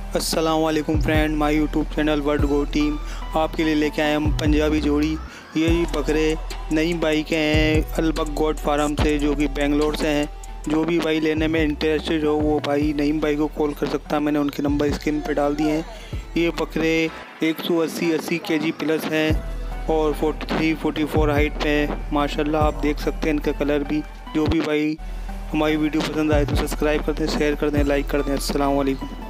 अस्सलाम वालेकुम friend, my YouTube channel world go team आपके लिए लेके आए हम पंजाबी जोड़ी। ये बकरे नई बाइक हैं अलबक गोट फार्म से, जो कि बेंगलोर से हैं। जो भी भाई लेने में इंटरेस्टेड हो वो भाई नईम भाई को कॉल कर सकता है। मैंने उनके नंबर स्क्रीन पे डाल दिए हैं। ये बकरे 180 केजी प्लस हैं और 43-44 हाइट पे हैं। माशाल्लाह आप देख सकते हैं इनका कलर भी। जो भी भाई हमारी वीडियो पसंद आए तो सब्सक्राइब कर दें, शेयर कर दें, लाइक कर दें। अस्सलाम वालेकुम।